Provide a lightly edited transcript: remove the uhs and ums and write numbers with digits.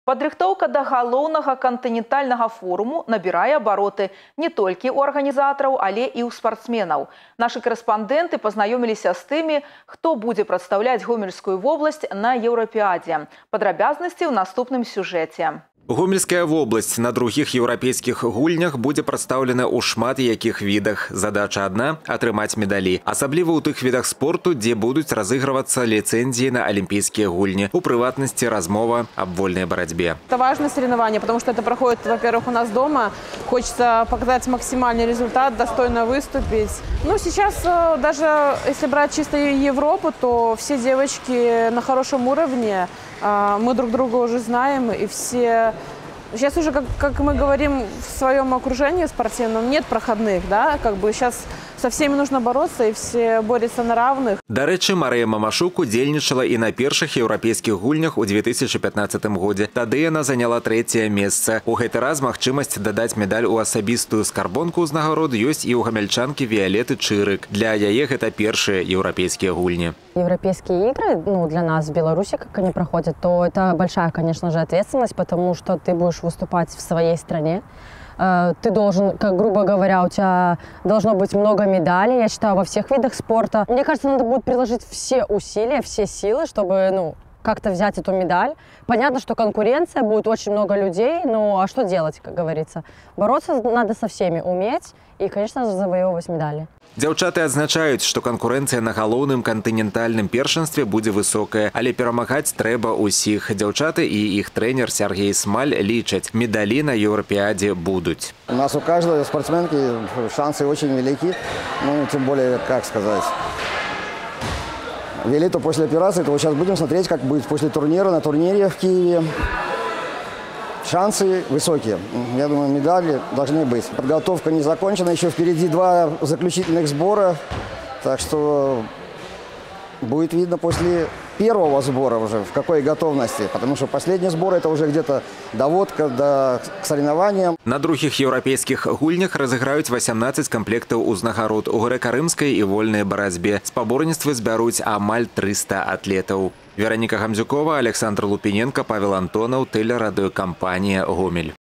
Падрыхтоўка да галоўнага кантынентальнага форуму набірае абароты не толькі ў арганізатараў, але і ў спартсменаў. Нашы корэспандэнты пазнаёміліся з тымі, хто будзе прадстаўляць Гомельскую вобласць на Еўрапіадзе. Падрабязнасці ў наступным сюжэце. Гомельская вобласць на других еўрапейскіх гульнях будзе прадстаўлена ў шмат якіх відах. Задача адна – атрымаць медалі. Асабліва ў тых відах спорту, дзе будуць разыгрывацца лицензии на олимпийские гульни. У прыватнасці размова об вольной борьбе. Это важное соревнование, потому что это проходит, во-первых, у нас дома. Хочется показать максимальный результат, достойно выступить. Ну, сейчас даже если брать чисто Европу, то все девочки на хорошем уровне. Мы друг друга уже знаем, и все... Сейчас уже, как мы говорим в своем окружении спортивном, нет проходных, да? Как бы сейчас со всеми нужно бороться, и все борются на равных. До речі, Мария Мамашук удзельнічала і на першых еўрапейскіх гульнях у 2015 годзе. Тады яна заняла 3-е месца. У гэты раз магчымасць дадаць медаль у асабістую скарбонку ўзнагарод ёсць і ў гамяльчанкі Віолетты Чырык. Для яе гэта першыя еўрапейские гульні. Европейские игры, для нас в Беларуси, как они проходят, то это большая, конечно же, ответственность, потому что ты будешь выступать в своей стране. Ты должен, как грубо говоря, у тебя должно быть много медалей, я считаю, во всех видах спорта. Мне кажется, надо будет приложить все усилия, все силы, чтобы, как-то взять эту медаль. Понятно, что конкуренция, будет очень много людей, а что делать, как говорится? Бороться надо со всеми, уметь и, конечно же, завоевывать медали. Дзяўчаты адзначаюць, што канкурэнцыя на галоўным кантынентальным першынстве будзе высокая, але перамагаць трэба ўсіх. Дзяўчаты і іх трэнер Сергей Смаль лічаць, медалі на Еўрапіадзе будуць. У нас у каждой спортсменки шансы очень велики, тем более, как сказать, Виолетту после операции, то вот сейчас будем смотреть, как будет после турнира, на турнире в Киеве. Шансы высокие. Я думаю, медали должны быть. Подготовка не закончена, еще впереди 2 заключительных сбора. Так что будет видно после первого сбора уже, в какой готовности. Потому что последний сбор – это уже где-то доводка к соревнованиям. На других еўрапейскіх гульнях разыграюць 18 комплектаў узнагарод у грэка-рымскай і вольнай барацьбе. Спаборніцтвы збяруць амаль 300 атлетаў. Вероніка Гамзюкова, Александр Лупиненко, Павел Антонов, телерадиокомпания «Гомель».